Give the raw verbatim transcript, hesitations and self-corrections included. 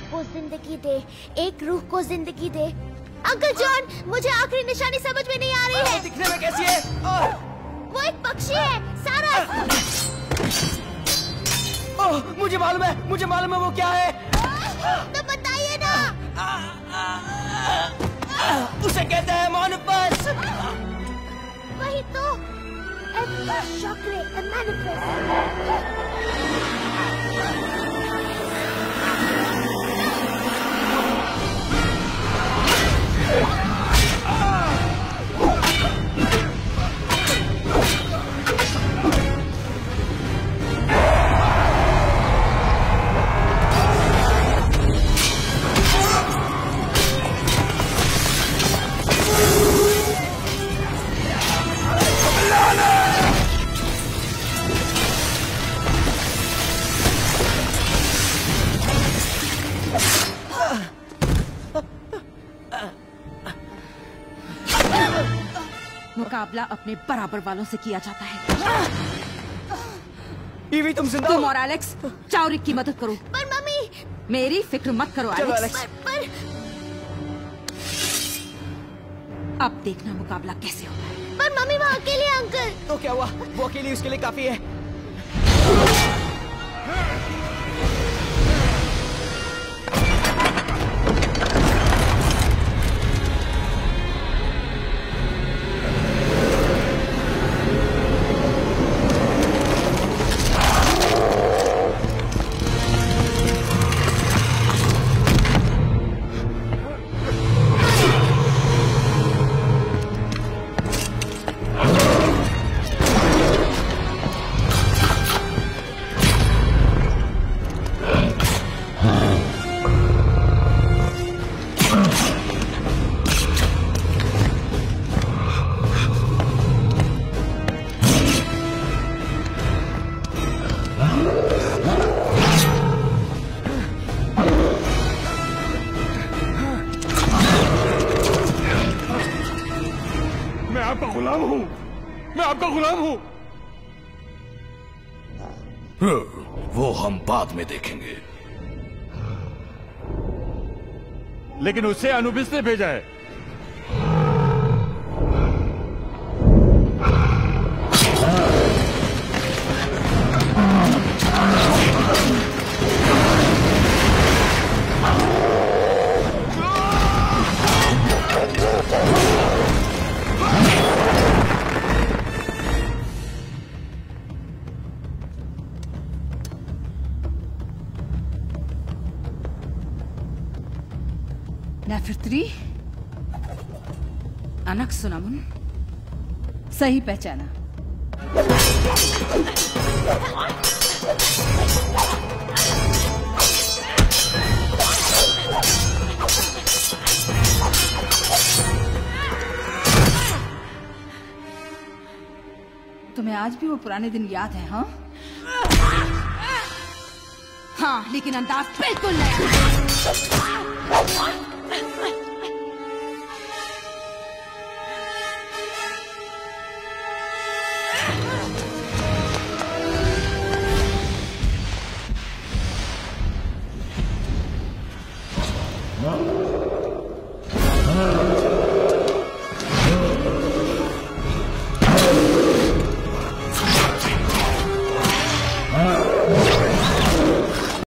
को जिंदगी दे, एक रूह को जिंदगी दे। अंकल जॉन, मुझे आखिरी निशानी समझ में नहीं आ रही है। दिखने में कैसी है? वो एक पक्षी है, सारस। ओह, मुझे मालूम है, मुझे मालूम है वो क्या है। तो बताइए ना। उसे कहते हैं मोनोपस। वही तो। चॉकलेट मुकाबला अपने बराबर वालों से किया जाता है। ईवी, तुम जिंदा तुम और एलेक्स जाओ रिक की मदद करो। पर मम्मी। मेरी फिक्र मत करो एलेक्स। पर, पर... अब देखना मुकाबला कैसे होता है। पर मम्मी वो अकेले है अंकल। तो क्या हुआ? वो अकेली उसके लिए काफी है। वो हम बाद में देखेंगे। लेकिन उसे अनुबिस ने भेजा है। नेफर्त्री, अनक्सुनामुन, सही पहचाना। तुम्हें आज भी वो पुराने दिन याद है? हाँ हाँ, लेकिन अंदाज बिल्कुल नया। No.